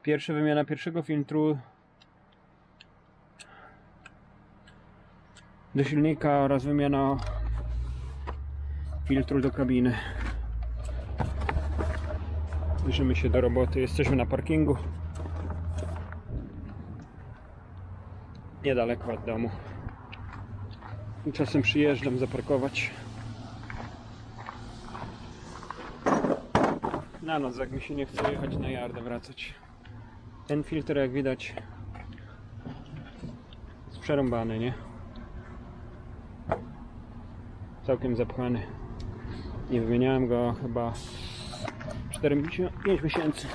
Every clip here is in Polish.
Wymiana pierwszego filtru do silnika oraz wymiana filtru do kabiny. Bierzemy się do roboty. Jesteśmy na parkingu niedaleko od domu. Czasem przyjeżdżam zaparkować na noc, jak mi się nie chce jechać na jardę, wracać. Ten filtr, jak widać, jest przerąbany, nie? Całkiem zapchany. Nie wymieniałem go chyba 5 miesięcy.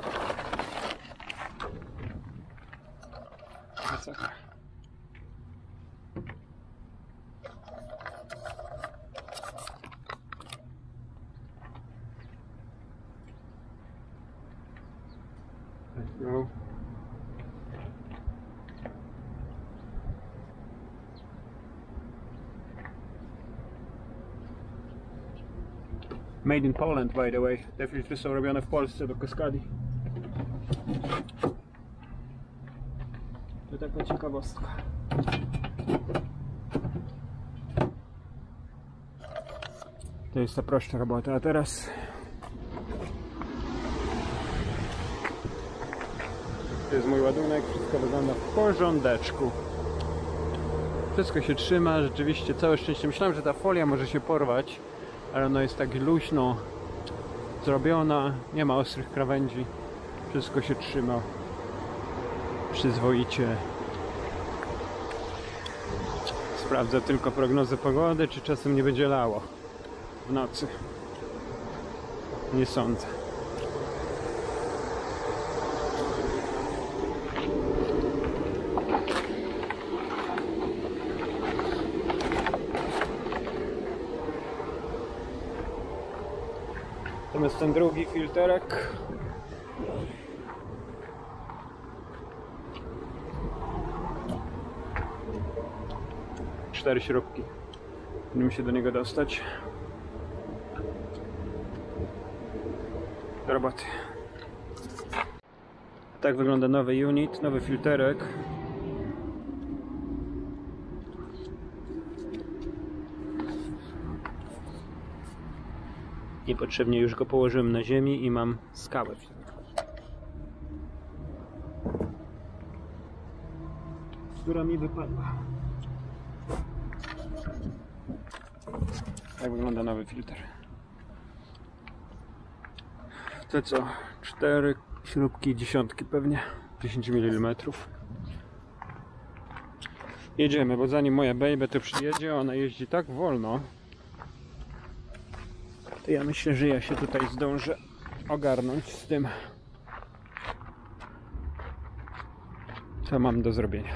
Masakra. No. Made in Poland, by the way. Te filtry są robione w Polsce do kaskadi. To taka ciekawostka. To jest ta prostsza robota, a teraz to jest mój ładunek, wszystko wygląda w porządeczku. Wszystko się trzyma, rzeczywiście całe szczęście. Myślałem, że ta folia może się porwać, ale ona jest tak luźno zrobiona, nie ma ostrych krawędzi. Wszystko się trzyma przyzwoicie. Sprawdzę tylko prognozę pogody, czy czasem nie będzie lało w nocy. Nie sądzę. Natomiast ten drugi filterek cztery śrubki. Będziemy się do niego dostać. Do roboty. Tak wygląda nowy unit, nowy filterek. Niepotrzebnie już go położyłem na ziemi i mam skałę w środku, która mi wypadła. Tak wygląda nowy filtr. To co? 4 śrubki, dziesiątki pewnie, 10 mm. Jedziemy, bo zanim moja baby to przyjedzie, ona jeździ tak wolno, to ja myślę, że ja się tutaj zdążę ogarnąć z tym, co mam do zrobienia.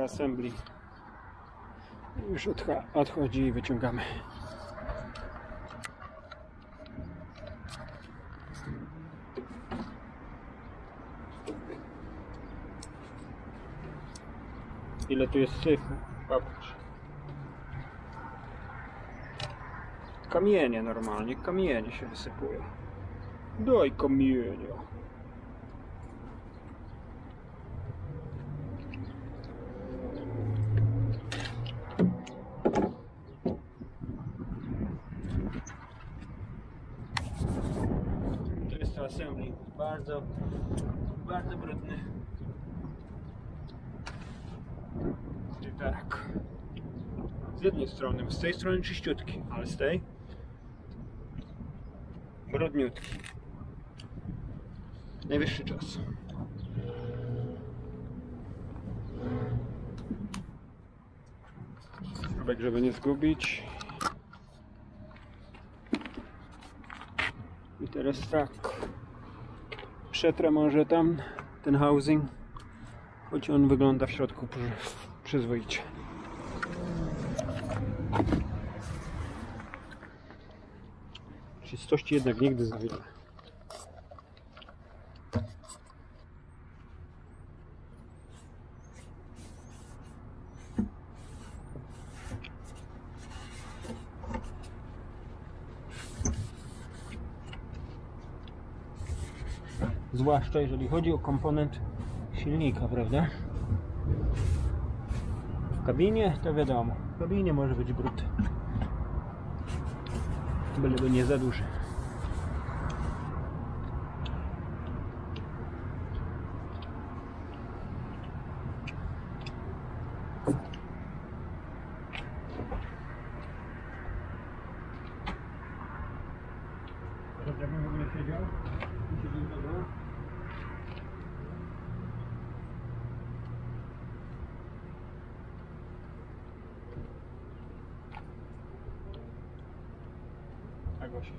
assembly. Już odchodzi i wyciągamy. Ile tu jest syfu? Patrz. Kamienie normalnie, kamienie się wysypują. Daj kamienia. To jest to assembly. Bardzo, bardzo brudny. I tak. Z jednej strony, z tej strony czyściutki, ale z tej brudniutki. Najwyższy czas. Śrubek, żeby nie zgubić. I teraz tak. Przetrę może tam ten housing, choć on wygląda w środku przyzwoicie. Czystości jednak nigdy za wiele. Zwłaszcza jeżeli chodzi o komponent silnika, prawda? W kabinie to wiadomo, w kabinie może być brud. Byleby nie za duży. Dobrze bym w ogóle siedział? Dobra. Tak właśnie.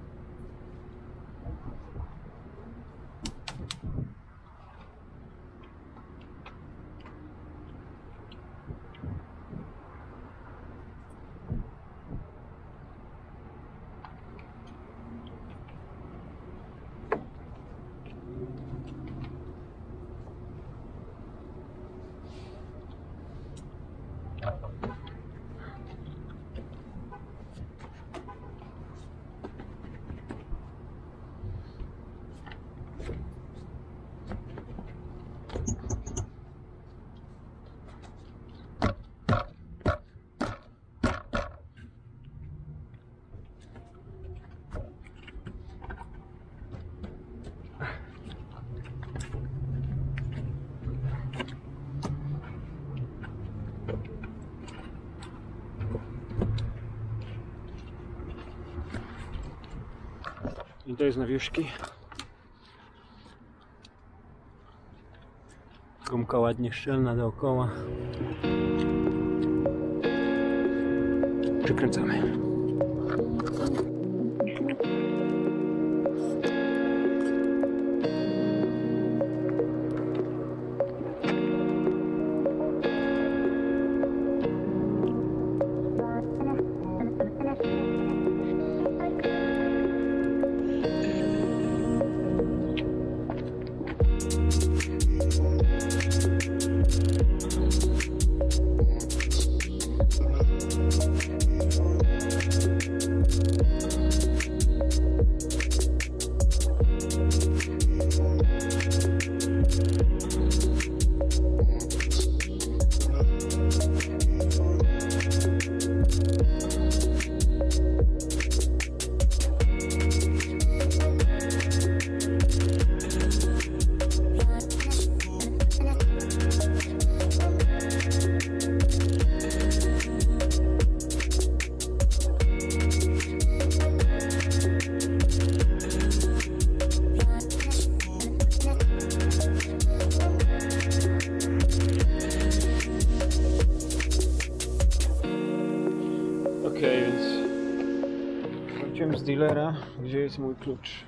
I to jest nawiewszki. Gumka ładnie szczelna dookoła. Przykręcamy. Okej, więc wróciłem z dealera, gdzie jest mój klucz.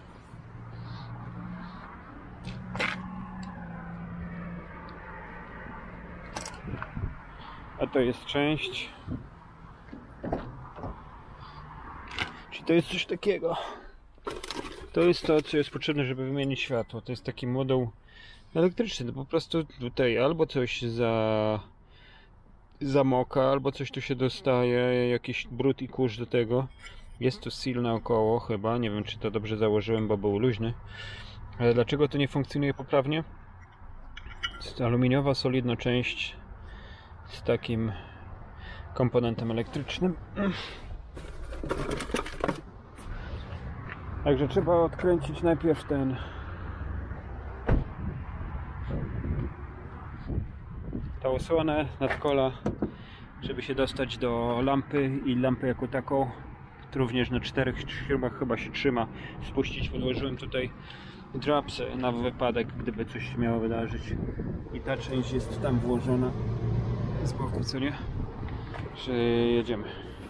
tutaj jest część. Czyli to jest coś takiego. To jest to, co jest potrzebne, żeby wymienić światło. To jest taki moduł elektryczny. To po prostu tutaj albo coś zamoka, albo coś tu się dostaje, jakiś brud i kurz do tego. Jest tu seal naokoło chyba. Nie wiem, czy to dobrze założyłem, bo był luźny. Ale dlaczego to nie funkcjonuje poprawnie? Jest aluminiowa, solidna część z takim komponentem elektrycznym. Także trzeba odkręcić najpierw tą osłonę nadkola, żeby się dostać do lampy i lampy jako taką. Również na 4 śrubach chyba się trzyma. Spuścić podłożyłem tutaj drapsy na wypadek, gdyby coś się miało wydarzyć. I ta część jest tam włożona z boku, co nie? Że jedziemy.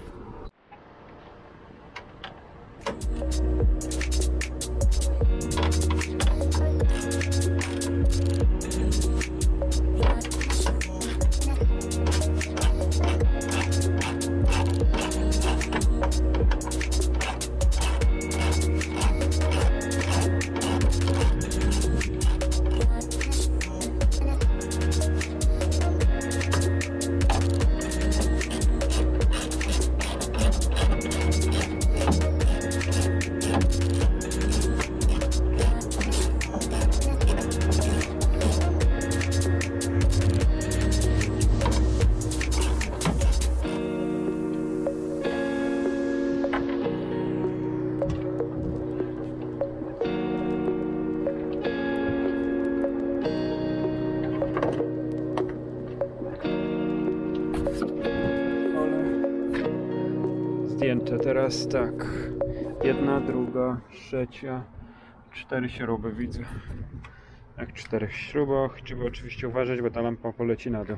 Zdjęte teraz tak. 1, 2, 3, 4 śruby widzę. Jak 4 śrubach. Trzeba oczywiście uważać, bo ta lampa poleci na dół.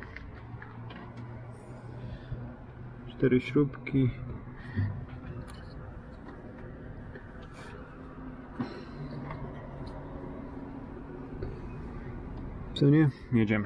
4 śrubki. Co nie? Jedziemy.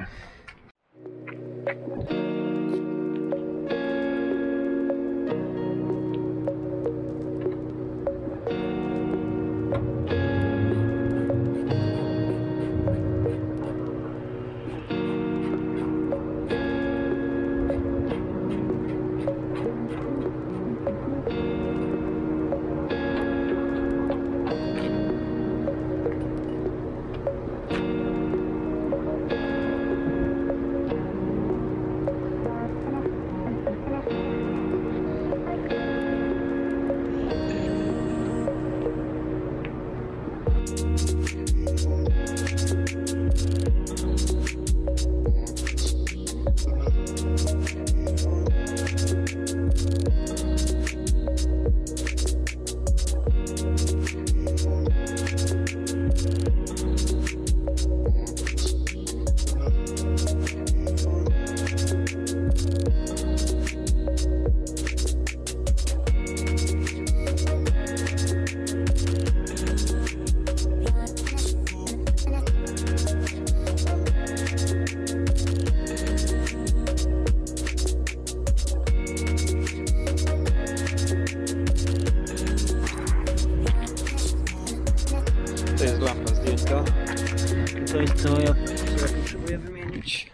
To jest lampa zdjęta. To jest co ja potrzebuję wymienić.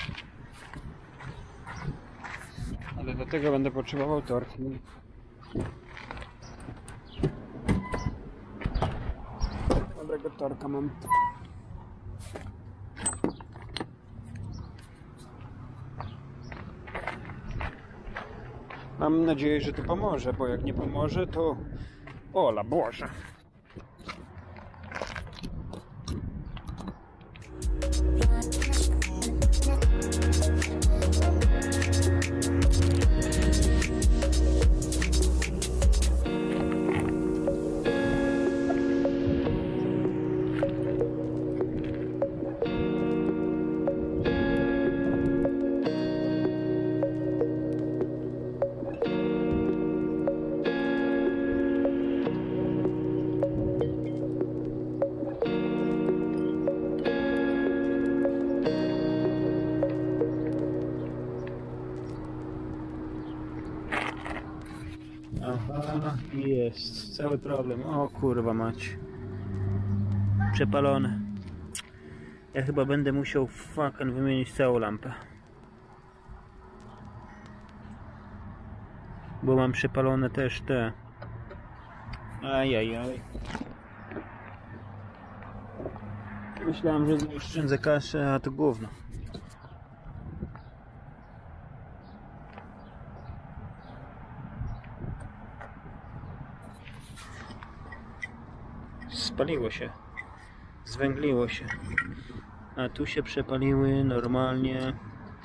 Ale do tego będę potrzebował torki. Dobrego torka mam. Mam nadzieję, że to pomoże, bo jak nie pomoże, to ola Boże. jest cały problem. O kurwa mać. Przepalone. Ja chyba będę musiał fucking wymienić całą lampę. Bo mam przepalone też te. Ajajaj. Myślałem, że oszczędzę kasę, a to gówno. Spaliło się. Zwęgliło się. A tu się przepaliły normalnie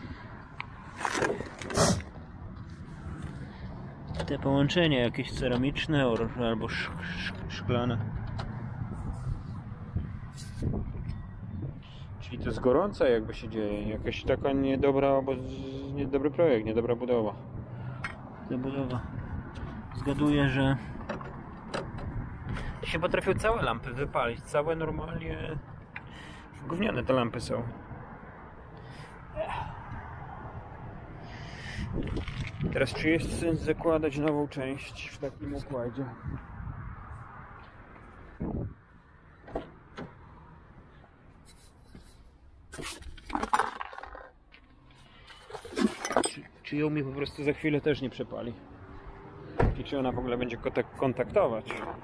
te połączenia jakieś ceramiczne albo szklane. Czyli to jest gorące jakby się dzieje. Jakaś taka niedobry projekt, niedobra budowa. Zgaduję, że się potrafią całe lampy wypalić. Całe normalnie gówniane te lampy są. Teraz czy jest sens zakładać nową część w takim układzie? Czy ją mi po prostu za chwilę też nie przepali? I czy ona w ogóle będzie kontaktować?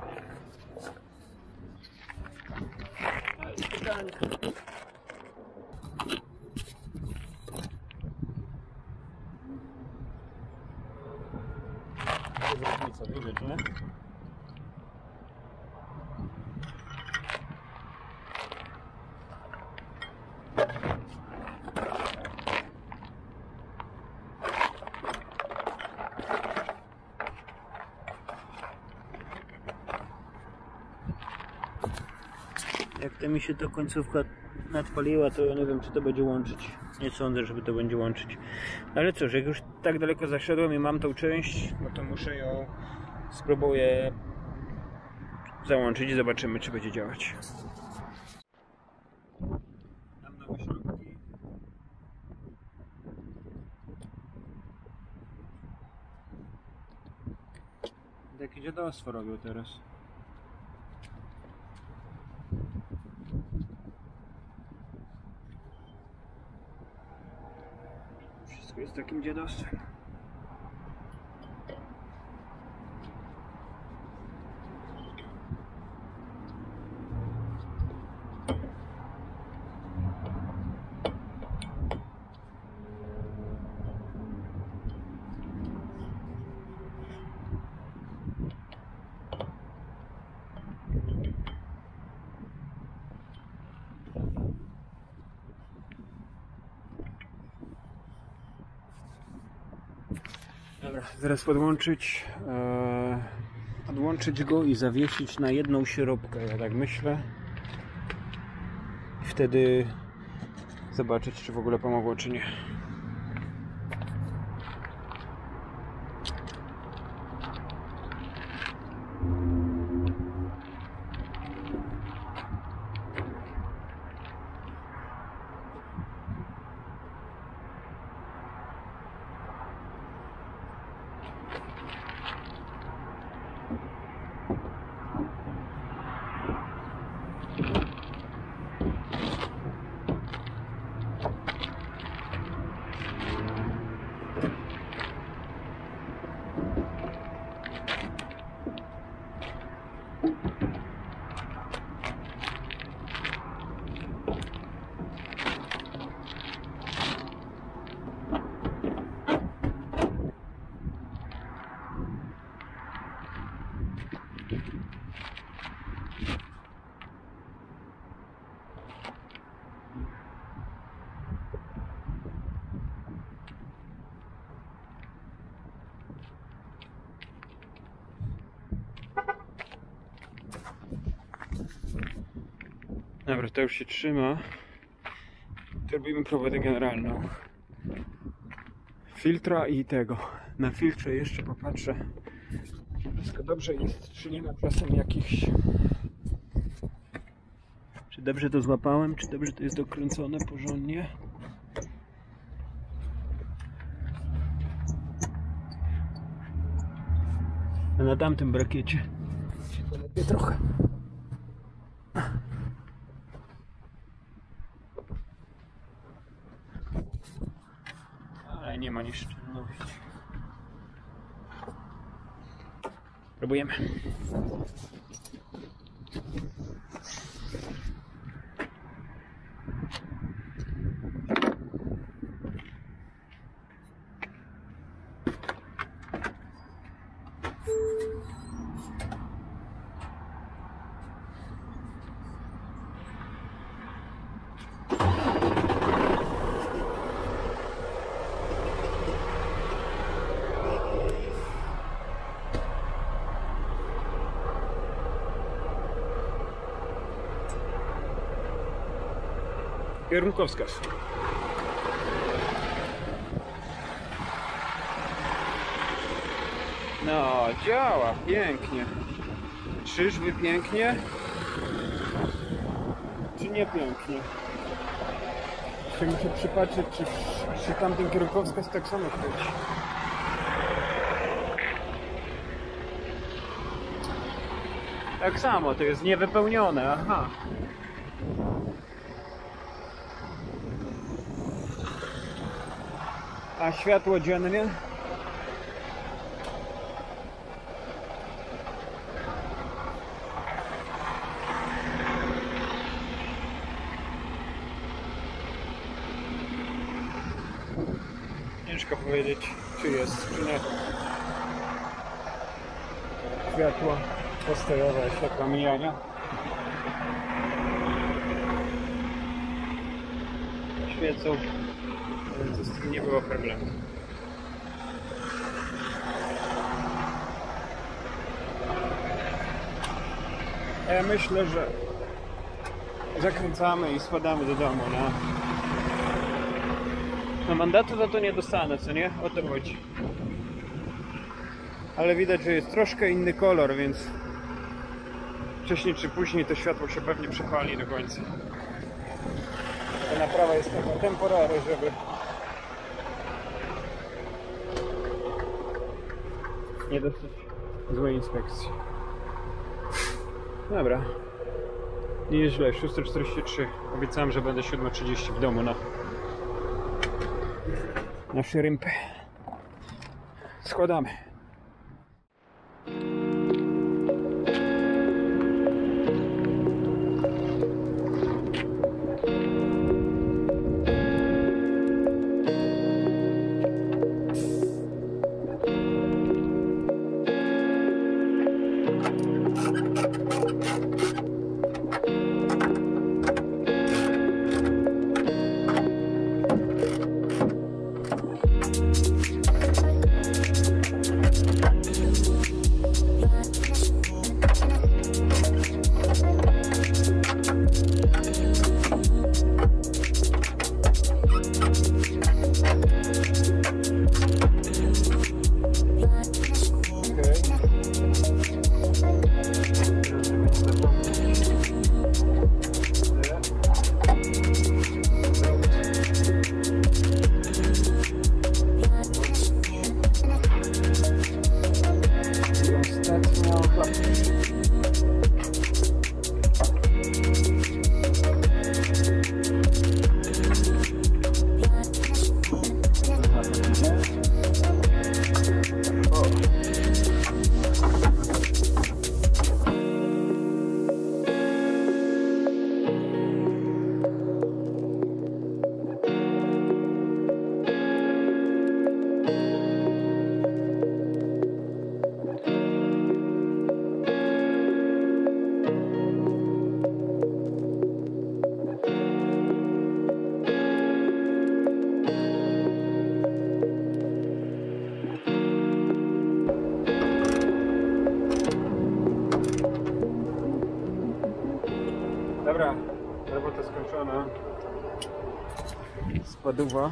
Różnica, widzisz, nie? Jak to mi się ta końcówka nadpaliła, to ja nie wiem, czy to będzie łączyć. Nie sądzę, żeby to będzie łączyć. Ale cóż, jak już tak daleko zaszedłem i mam tą część, no to muszę ją spróbuję załączyć i zobaczymy, czy będzie działać. Tam nowe środki. Takie dziadostwo robią teraz. Wszystko jest takim dziadostwem. Dobra, zaraz podłączyć go i zawiesić na jedną śrubkę, ja tak myślę. I wtedy zobaczyć, czy w ogóle pomogło, czy nie. Dobra, to już się trzyma. To robimy próbę generalną. Filtra i tego. Na filtrze jeszcze popatrzę. Wszystko dobrze jest, czy nie ma czasem jakichś... Czy dobrze to złapałem, czy dobrze to jest dokręcone porządnie. A na tamtym brakiecie Trochę. Ale nie ma nieszczęsności. Próbujemy. Kierunkowskaz. No, działa pięknie. Czyżby pięknie? Czy nie pięknie? Jeszcze muszę przypatrzeć, czy tamten kierunkowskaz tak samo chwyci. Tak samo, to jest niewypełnione, aha. A światło dzienne? Ciężko powiedzieć, czy jest, czy nie. Światło postojowe, światła mijania. Świecą, więc z tym nie było problemu. Ja myślę, że zakręcamy i spadamy do domu, no. No mandatu za to nie dostanę, co nie? O to chodzi. Ale widać, że jest troszkę inny kolor, więc wcześniej czy później to światło się pewnie przepali do końca. Ta naprawa jest taka temporary, żeby nie dostać złej inspekcji. Dobra. Nie jest źle, 6:43. Obiecałem, że będę 7:30 w domu na szyrympę. Składamy. Dobra, robota skończona. Spaduwa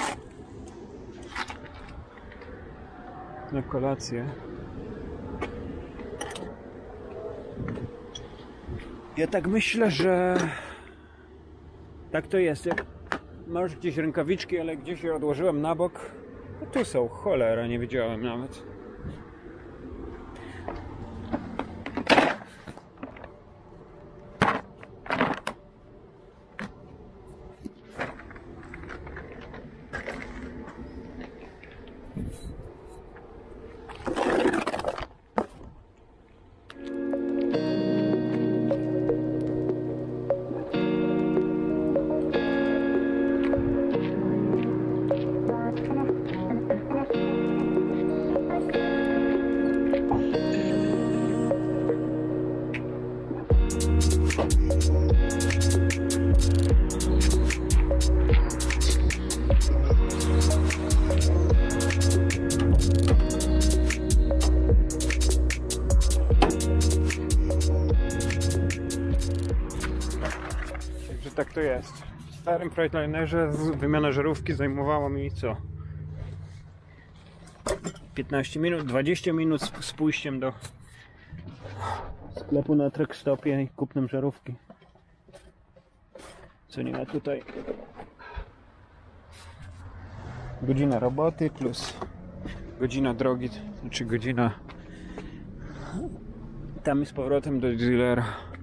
na kolację. Ja tak myślę, że tak to jest. Jak masz gdzieś rękawiczki, ale gdzieś je odłożyłem na bok. No tu są, cholera, nie wiedziałem nawet. tak to jest. W starym Freightlinerze wymiana żarówki zajmowała mi co? 15 minut, 20 minut z pójściem do sklepu na Truckstopie i kupnem żarówki. Co nie ma tutaj. Godzina roboty plus godzina drogi, znaczy godzina tam z powrotem do dealera.